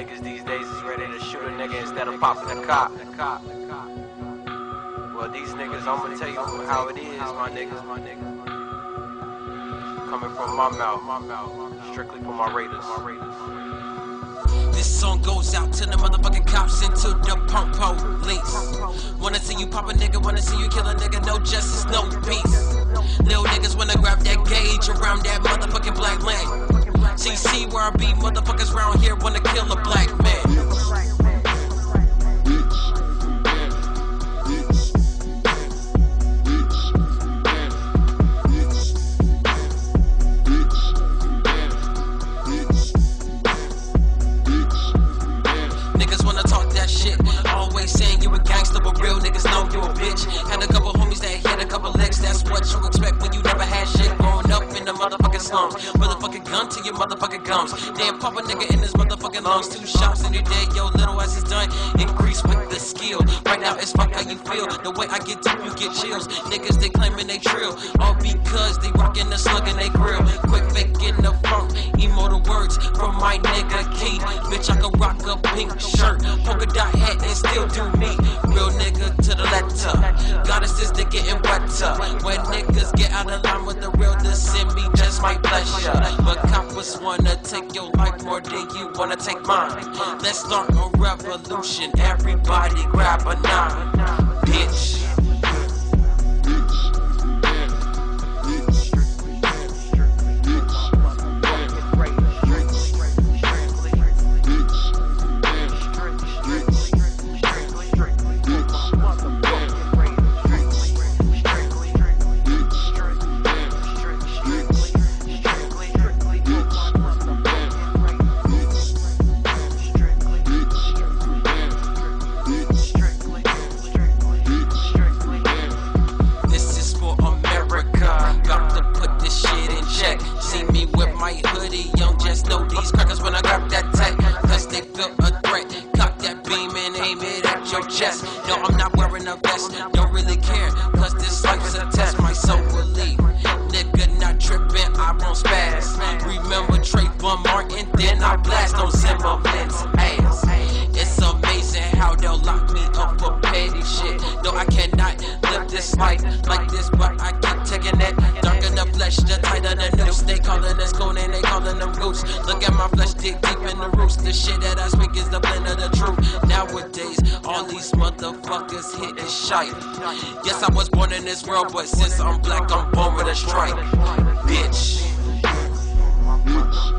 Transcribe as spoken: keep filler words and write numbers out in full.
Niggas these days is ready to shoot a nigga instead of popping a cop. Well, these niggas, I'ma tell you how it is, my niggas, my niggas. Coming from my mouth, my mouth, strictly for my raiders, my raiders. This song goes out to the motherfucking cops and to the punk police. Wanna see you pop a nigga, wanna see you kill a nigga, no justice, no peace. Little niggas wanna grab that gauge around that motherfucking black lane. C C where I be, motherfuckers round here wanna kill a black man. Saying you a gangster, but real niggas know you a bitch. Had a couple homies that hit a couple licks. That's what you expect when you never had shit. Growing up in the motherfucking slums. Motherfucking gun to your motherfucking gums. Then pop a nigga in his motherfucking lungs. Two shots and you're dead, yo, little ass is done. Increase with the skill. Right now it's fuck how you feel. The way I get deep, you get chills. Niggas, they claiming they trill. All because they rockin' the slug in they grill. Quick faking the funk. Immortal words from my nigga Key. Bitch, I can rock a pink shirt. Polka dot hat and still do me, real nigga to the letter. Goddesses, they getting wetter. When niggas get out of line with the real, this send me just my pleasure. But coppers wanna take your life more than you wanna take mine. Let's start a revolution. Everybody grab a nine, bitch. Chest. No, I'm not wearing a vest. Don't really care, cause this life's a test. My soul will leave. Nigga not tripping, I won't spaz. Remember S four M R and then I blast on Zimmerman's ass. It's amazing how they'll lock me up for petty shit. Though I cannot live this life like this, but I keep taking it. Darker the flesh, the tighter the noose. They calling us cold and they calling them roots. Look at my flesh, dig deep in the roots. The shit that I speak is the blend of the truth. Nowadays, all these motherfuckers hitting shite. Yes, I was born in this world, but since I'm black, I'm born with a stripe. Bitch.